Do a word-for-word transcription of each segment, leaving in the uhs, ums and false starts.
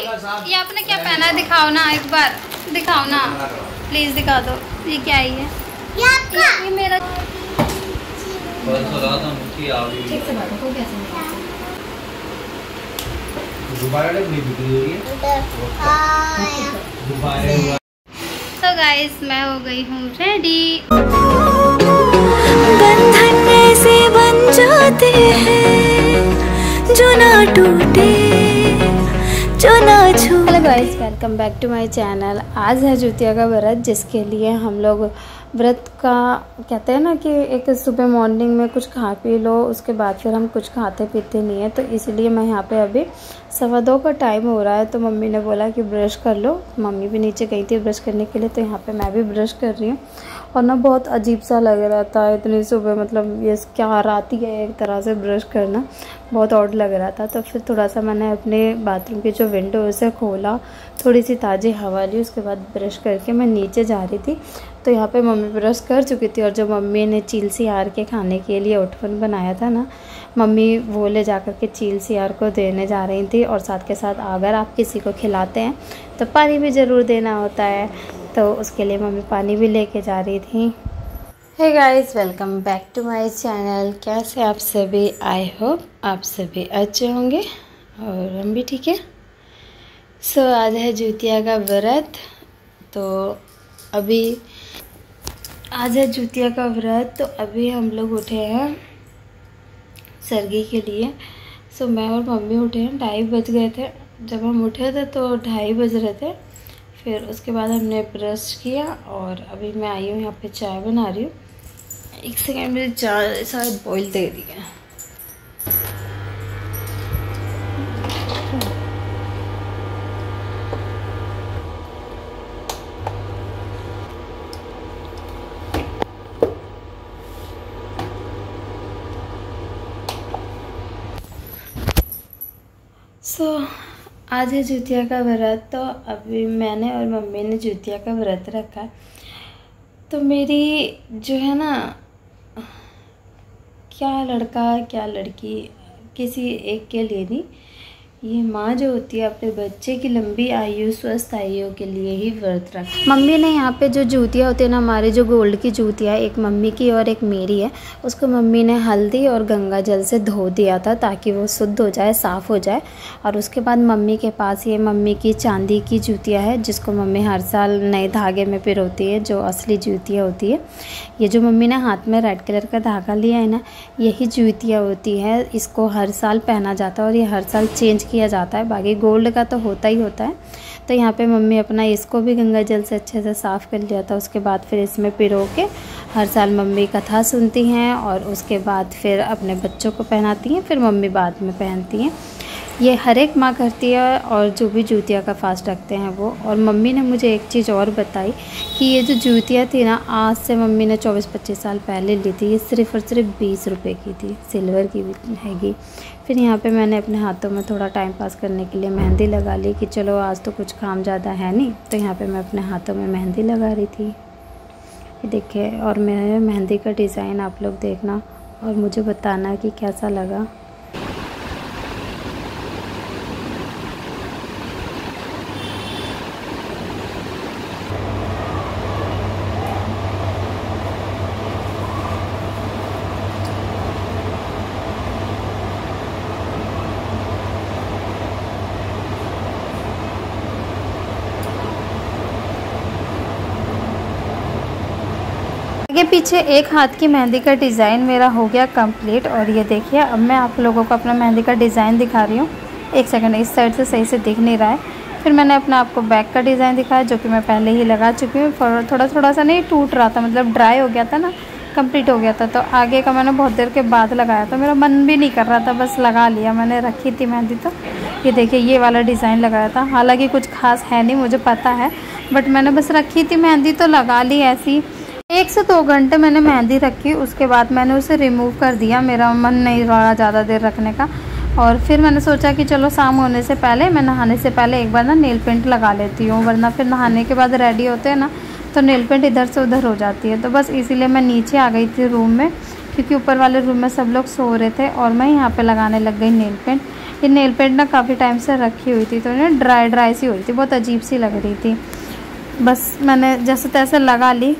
ये आपने क्या पहना है? दिखाओ ना एक बार, दिखाओ ना प्लीज, दिखा दो। ये क्या है? ये ये, ये मेरा ठीक से बात को कैसे तो गाइस मैं हो गई हूँ रेडी। बंधन ऐसे बन जाते हैं जो ना टूटे जो ना छूटे। Hello guys, welcome back to my channel. आज है जुतिया का व्रत, जिसके लिए हम लोग व्रत का कहते हैं ना कि एक सुबह मॉर्निंग में कुछ खा पी लो, उसके बाद फिर हम कुछ खाते पीते नहीं है। तो इसलिए मैं यहाँ पे अभी सवा दो का टाइम हो रहा है, तो मम्मी ने बोला कि ब्रश कर लो। मम्मी भी नीचे गई थी ब्रश करने के लिए, तो यहाँ पे मैं भी ब्रश कर रही हूँ। और ना बहुत अजीब सा लग रहा था इतनी सुबह, मतलब ये क्या राती है एक तरह से ब्रश करना, बहुत ऑड लग रहा था। तो फिर थोड़ा सा मैंने अपने बाथरूम की जो विंडो है उसे खोला, थोड़ी सी ताज़ी हवा ली, उसके बाद ब्रश करके मैं नीचे जा रही थी। तो यहाँ पे मम्मी ब्रश कर चुकी थी, और जो मम्मी ने चील सियार के खाने के लिए उठपन बनाया था ना, मम्मी वो ले जा कर के चील सियार को देने जा रही थी। और साथ के साथ अगर आप किसी को खिलाते हैं तो पानी भी ज़रूर देना होता है, तो उसके लिए मम्मी पानी भी लेके जा रही थी। Hey guys, welcome back to my channel. कैसे आप सभी? आई होप आप सभी अच्छे होंगे और हम भी ठीक है। सो so, आज है जुतिया का व्रत। तो अभी आज है जुतिया का व्रत, तो अभी हम लोग उठे हैं सरगी के लिए। सो so, मैं और मम्मी उठे हैं, ढाई बज गए थे जब हम उठे थे, तो ढाई बज रहे थे। फिर उसके बाद हमने ब्रश किया और अभी मैं आई हूँ यहाँ पे चाय बना रही हूँ। एक सेकेंड, मेरी चाय शायद बॉईल दे दी है। सो so, आज है जुतिया का व्रत। तो अभी मैंने और मम्मी ने जुतिया का व्रत रखा। तो मेरी जो है ना, क्या लड़का क्या लड़की, किसी एक के लिए नहीं, ये माँ जो होती है अपने बच्चे की लंबी आयु स्वस्थ आयु के लिए ही व्रत रखा। मम्मी ने यहाँ पे जो जूतियाँ होती है ना, हमारी जो गोल्ड की जूतियाँ, एक मम्मी की और एक मेरी है, उसको मम्मी ने हल्दी और गंगा जल से धो दिया था ताकि वो शुद्ध हो जाए, साफ़ हो जाए। और उसके बाद मम्मी के पास ये मम्मी की चांदी की जूतियाँ है, जिसको मम्मी हर साल नए धागे में पिरोती है, जो असली जूतियाँ होती है। ये जो मम्मी ने हाथ में रेड कलर का धागा लिया है ना, यही जूतियाँ होती है। इसको हर साल पहना जाता है और ये हर साल चेंज किया जाता है। बाकी गोल्ड का तो होता ही होता है। तो यहाँ पे मम्मी अपना इसको भी गंगा जल से अच्छे से साफ़ कर लिया था। उसके बाद फिर इसमें पिरो के हर साल मम्मी कथा सुनती हैं और उसके बाद फिर अपने बच्चों को पहनाती हैं, फिर मम्मी बाद में पहनती हैं। ये हर एक माँ करती है, और जो भी जूतिया का फास्ट रखते हैं वो। और मम्मी ने मुझे एक चीज़ और बताई कि ये जो जूतियाँ थी ना, आज से मम्मी ने चौबीस पच्चीस साल पहले ली थी। ये सिर्फ़ और सिर्फ बीस रुपए की थी, सिल्वर की भी हैगी। फिर यहाँ पे मैंने अपने हाथों में थोड़ा टाइम पास करने के लिए मेहंदी लगा ली कि चलो आज तो कुछ काम ज़्यादा है नहीं। तो यहाँ पे मैं अपने हाथों में मेहंदी लगा रही थी, ये देखिए। और मेरे मेहंदी का डिज़ाइन आप लोग देखना और मुझे बताना कि कैसा लगा। आगे पीछे एक हाथ की मेहंदी का डिज़ाइन मेरा हो गया कंप्लीट। और ये देखिए, अब मैं आप लोगों को अपना मेहंदी का डिज़ाइन दिखा रही हूँ। एक सेकंड, इस साइड से सही से दिख नहीं रहा है। फिर मैंने अपना आपको बैक का डिज़ाइन दिखाया, जो कि मैं पहले ही लगा चुकी हूँ। थोड़ा थोड़ा सा नहीं टूट रहा था, मतलब ड्राई हो गया था ना, कंप्लीट हो गया था। तो आगे का मैंने बहुत देर के बाद लगाया था, मेरा मन भी नहीं कर रहा था, बस लगा लिया मैंने। रखी थी मेहंदी, तो ये देखिए ये वाला डिज़ाइन लगाया था। हालाँकि कुछ खास है नहीं, मुझे पता है, बट मैंने बस रखी थी मेहंदी तो लगा ली ऐसी। एक से दो घंटे मैंने मेहंदी रखी, उसके बाद मैंने उसे रिमूव कर दिया। मेरा मन नहीं रहा ज़्यादा देर रखने का। और फिर मैंने सोचा कि चलो शाम होने से पहले, मैं नहाने से पहले एक बार ना नेल पेंट लगा लेती हूँ, वरना फिर नहाने के बाद रेडी होते हैं ना तो नेल पेंट इधर से उधर हो जाती है। तो बस इसीलिए मैं नीचे आ गई थी रूम में, क्योंकि ऊपर वाले रूम में सब लोग सो रहे थे और मैं यहाँ पे लगाने लग गई नेल पेंट। ये नेल पेंट ना काफ़ी टाइम से रखी हुई थी, तो ना ड्राई ड्राई सी हो रही थी, बहुत अजीब सी लग रही थी। बस मैंने जैसे तैसे लगा ली।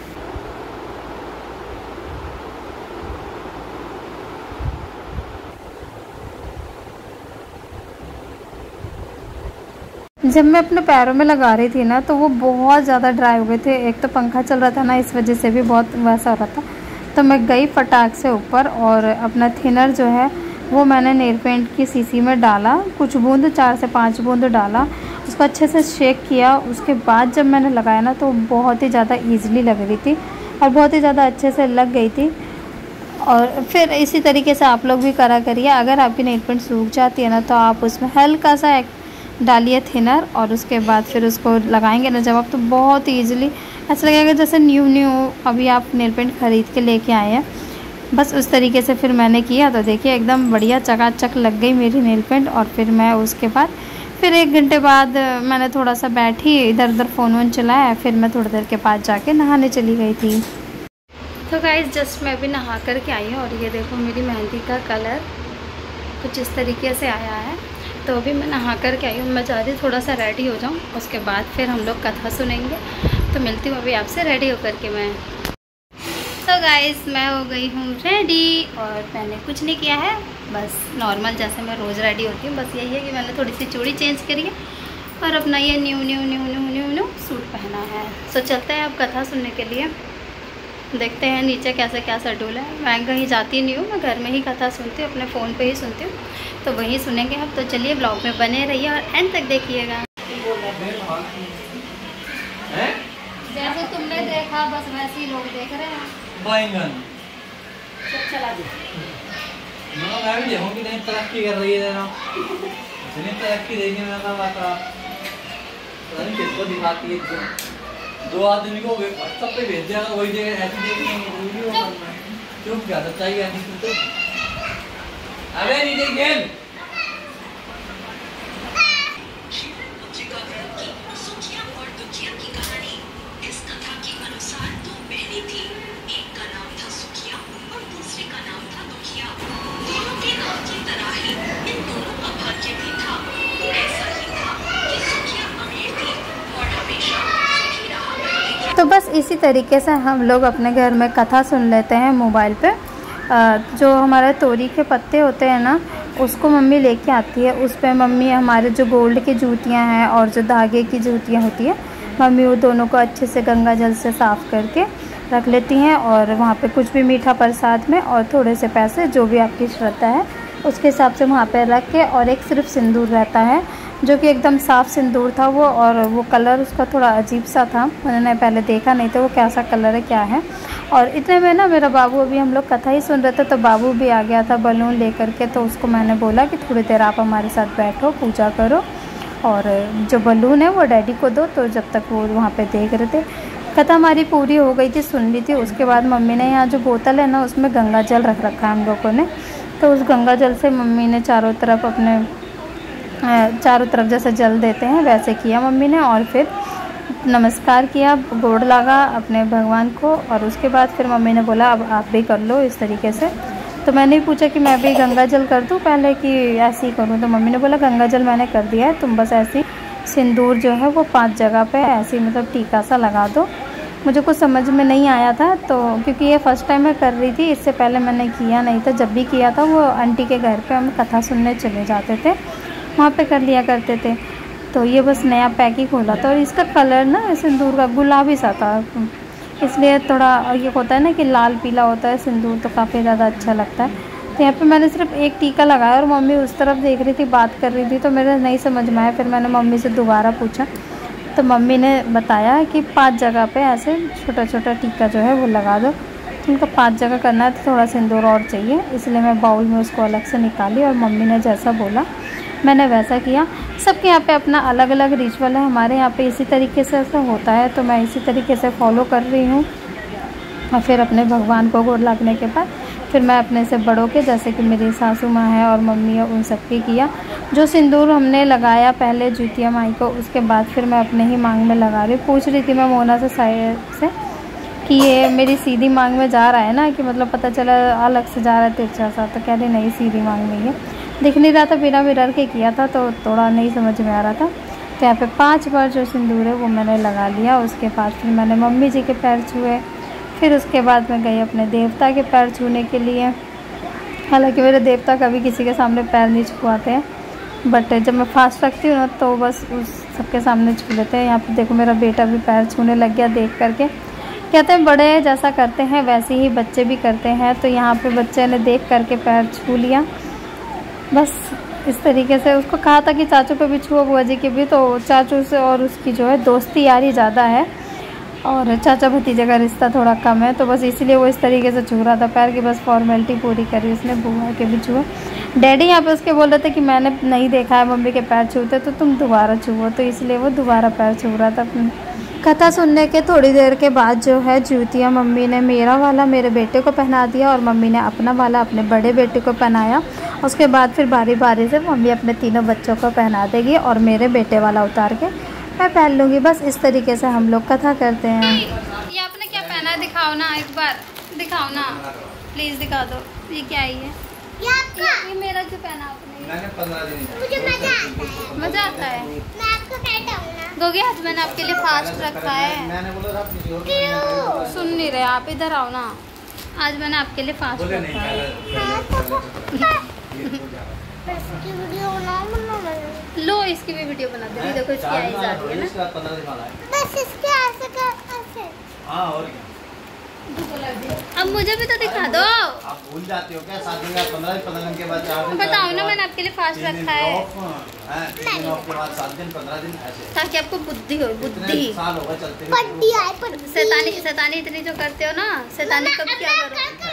जब मैं अपने पैरों में लगा रही थी ना तो वो बहुत ज़्यादा ड्राई हो गए थे। एक तो पंखा चल रहा था ना, इस वजह से भी बहुत वैसा हो रहा था। तो मैं गई फटाक से ऊपर और अपना थिनर जो है वो मैंने नेल पेंट की शीशी में डाला, कुछ बूंद, चार से पाँच बूंद डाला, उसको अच्छे से शेक किया। उसके बाद जब मैंने लगाया ना तो बहुत ही ज़्यादा ईजिली लग रही थी और बहुत ही ज़्यादा अच्छे से लग गई थी। और फिर इसी तरीके से आप लोग भी करा करिए। अगर आपकी नेल पेंट सूख जाती है ना तो आप उसमें हल्का सा डालिए थिनर और उसके बाद फिर उसको लगाएंगे ना जब आप, तो बहुत ईजिली ऐसा लगेगा जैसे न्यू न्यू अभी आप नेल पेंट ख़रीद के लेके आए हैं। बस उस तरीके से फिर मैंने किया तो देखिए एकदम बढ़िया चकाचक लग गई मेरी नेल पेंट। और फिर मैं उसके बाद फिर एक घंटे बाद मैंने थोड़ा सा बैठी, इधर उधर फ़ोन वोन चलाया, फिर मैं थोड़ी देर के बाद जाके नहाने चली गई थी। तो गाइस जस्ट मैं अभी नहा कर के आई हूँ और ये देखो मेरी मेहंदी का कलर कुछ इस तरीके से आया है। तो अभी मैं नहा कर के आई हूँ, मैं चाहती हूँ थोड़ा सा रेडी हो जाऊँ, उसके बाद फिर हम लोग कथा सुनेंगे। तो मिलती हूँ अभी आपसे रेडी होकर के मैं। तो गाइस मैं हो गई हूँ रेडी और मैंने कुछ नहीं किया है, बस नॉर्मल जैसे मैं रोज़ रेडी होती हूँ। बस यही है कि मैंने थोड़ी सी चूड़ी चेंज करी है और अपना ये new new new new new new suit पहना है। सो चलते हैं अब कथा सुनने के लिए, देखते हैं नीचे कैसे क्या शेड्यूल है। मैं कहीं जाती नहीं हूँ, मैं घर में ही कथा सुनती हूँ, अपने फ़ोन पे ही सुनती हूँ, तो वहीं सुनेंगे हम। तो चलिए ब्लॉग में बने रहिए और एंड तक देखिएगा। जैसे तुमने देखा बस वैसे ही लोग देख रहे हैं। बैंगन चला दो। मैं भी देखूँ कि नहीं तरक्की कर रही है ना, इतनी तरक्की देखने में ना बात पता नहीं किसको दिखाती है। दो आदमी को व्हाट्सएप पे भेज दिया, वही जगह ऐसी देखनी है क्यों, क्या सच्चाई है नहीं तो। अबे नीचे गेम तो बस इसी तरीके से हम लोग अपने घर में कथा सुन लेते हैं मोबाइल पे। जो हमारे तोरी के पत्ते होते हैं ना उसको मम्मी लेके आती है, उस पर मम्मी हमारे जो गोल्ड की जूतियां हैं और जो धागे की जूतियां होती हैं मम्मी वो दोनों को अच्छे से गंगा जल से साफ़ करके रख लेती हैं। और वहाँ पे कुछ भी मीठा प्रसाद में और थोड़े से पैसे जो भी आपकी श्रद्धा है उसके हिसाब से वहाँ पे रख के, और एक सिर्फ सिंदूर रहता है जो कि एकदम साफ़ सिंदूर था वो, और वो कलर उसका थोड़ा अजीब सा था, मैंने पहले देखा नहीं था वो कैसा कलर है क्या है। और इतने में ना मेरा बाबू, अभी हम लोग कथा ही सुन रहे थे तो बाबू भी आ गया था बलून लेकर के। तो उसको मैंने बोला कि थोड़ी देर आप हमारे साथ बैठो, पूजा करो और जो बलून है वो डैडी को दो। तो जब तक वो वहाँ पे देख रहे थे, कथा हमारी पूरी हो गई थी, सुन ली थी। उसके बाद मम्मी ने यहाँ जो बोतल है ना उसमें गंगा जल रख रखा है हम लोगों ने, तो उस गंगा जल से मम्मी ने चारों तरफ अपने चारों तरफ जैसे जल देते हैं वैसे किया मम्मी ने। और फिर नमस्कार किया, गोड़ लगा अपने भगवान को, और उसके बाद फिर मम्मी ने बोला अब आप भी कर लो इस तरीके से। तो मैंने भी पूछा कि मैं भी गंगा जल कर दूं पहले कि ऐसे ही करूं, तो मम्मी ने बोला गंगा जल मैंने कर दिया है, तुम बस ऐसे सिंदूर जो है वो पांच जगह पे ऐसे मतलब टीका सा लगा दो। मुझे कुछ समझ में नहीं आया था, तो क्योंकि ये फ़र्स्ट टाइम मैं कर रही थी, इससे पहले मैंने किया नहीं था। जब भी किया था वो आंटी के घर पे हम कथा सुनने चले जाते थे, वहाँ पे कर लिया करते थे। तो ये बस नया पैक ही खोला था और इसका कलर ना सिंदूर का गुलाबी सा था, इसलिए थोड़ा ये होता है ना कि लाल पीला होता है सिंदूर, तो काफ़ी ज़्यादा अच्छा लगता है। तो यहाँ पे मैंने सिर्फ एक टीका लगाया और मम्मी उस तरफ देख रही थी, बात कर रही थी, तो मेरे नहीं समझ में आया। फिर मैंने मम्मी से दोबारा पूछा तो मम्मी ने बताया कि पांच जगह पे ऐसे छोटा छोटा टीका जो है वो लगा दो। तो उनको पांच जगह करना है तो थोड़ा सिंदूर और चाहिए, इसलिए मैं बाउल में उसको अलग से निकाली और मम्मी ने जैसा बोला मैंने वैसा किया। सबके यहाँ पे अपना अलग अलग रिचुअल है, हमारे यहाँ पे इसी तरीके से ऐसा होता है, तो मैं इसी तरीके से फॉलो कर रही हूँ। और फिर अपने भगवान को गोड़ लगने के बाद फिर मैं अपने से बड़ों के, जैसे कि मेरी सासू माँ है और मम्मी है, उन सबके किया। जो सिंदूर हमने लगाया पहले ज्योतिया माई को, उसके बाद फिर मैं अपने ही मांग में लगा रही हूँ। पूछ रही थी मैं मोना से साइड से कि ये मेरी सीधी मांग में जा रहा है ना, कि मतलब पता चला अलग से जा रहा है तिरछा सा, तो कह रही नहीं सीधी मांग में ही है। दिख नहीं रहा था, बिना मिरर के किया था तो थोड़ा नहीं समझ में आ रहा था। तो यहाँ पे पांच बार जो सिंदूर है वो मैंने लगा लिया। उसके बाद फिर मैंने मम्मी जी के पैर छुए, फिर उसके बाद मैं गई अपने देवता के पैर छूने के लिए। हालांकि मेरे देवता कभी किसी के सामने पैर नहीं छुआते हैं, बट जब मैं फास्ट रखती हूँ ना तो बस उस सबके सामने छू लेते हैं। यहाँ पे देखो मेरा बेटा भी पैर छूने लग गया देख करके। कहते हैं बड़े जैसा करते हैं वैसे ही बच्चे भी करते हैं, तो यहाँ पे बच्चे ने देख करके पैर छू लिया। बस इस तरीके से उसको कहा था कि चाचू पे भी छुओ, बुआ जी के भी, तो चाचू से और उसकी जो है दोस्ती यारी ज़्यादा है और चाचा भतीजे का रिश्ता थोड़ा कम है, तो बस इसलिए वो इस तरीके से छू रहा था पैर की, बस फॉर्मेलिटी पूरी करी उसने। बुआ के भी छुए। डैडी यहाँ पे उसके बोल रहे थे कि मैंने नहीं देखा है मम्मी के पैर छूते, तो तुम दोबारा छुओ, तो इसलिए वो दोबारा पैर छू रहा था अपने। कथा सुनने के थोड़ी देर के बाद जो है जूतियाँ मम्मी ने मेरा वाला मेरे बेटे को पहना दिया और मम्मी ने अपना वाला अपने बड़े बेटे को पहनाया। उसके बाद फिर बारी बारी से मम्मी अपने तीनों बच्चों को पहना देगी और मेरे बेटे वाला उतार के मैं पहन लूँगी। बस इस तरीके से हम लोग कथा करते हैं। ये आपने क्या पहना है, दिखाओ ना एक बार, दिखाओ ना प्लीज, दिखा दो ये क्या है। ये ये मेरा जो पहना आपने, मैंने पंद्रह दिन मुझे मजा आता है, मजा आता है। मैं आपको पहनाऊंगा। गोगी आज मैंने आपके लिए फास्ट रखा है। मैंने बोला था किसी और को सुन नहीं रहे आप, इधर आओ ना। आज मैंने आपके लिए फास्ट रखा है। लो इसकी भी वीडियो बना दे, देखो इसकी आईज आ रही है ना। पंद्रह दिन वाला है बस इसके ऐसे कर ऐसे। हाँ और क्या, अब मुझे भी तो दिखा दो। आप भूल जाते हो क्या? सात दिन का पंद्रह दिन, पंद्रह दिन के बाद चार दिन, बताओ ना, मैंने आपके लिए फास्ट रखा है तीन दिन ऑफ के बाद सात दिन, पंद्रह दिन ऐसे, ताकि आपको बुद्धि हो, बुद्धि। साल हो गए चलते हुए। शैतानी शैतानी इतनी जो करते हो ना, शैतानी कब क्या करो।